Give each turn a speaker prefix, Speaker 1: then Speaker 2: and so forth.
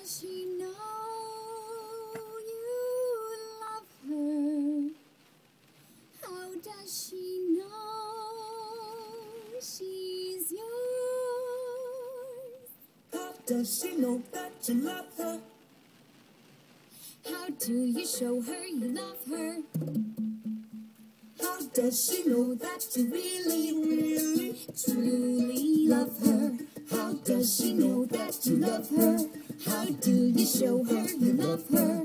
Speaker 1: does she know you love her? How does she know she's yours?
Speaker 2: How does she know that you love her?
Speaker 1: How do you show her you love her?
Speaker 2: How does she know that you really, really,
Speaker 1: Truly love her.
Speaker 2: How does she know that you love her?
Speaker 1: How do you show her you love her?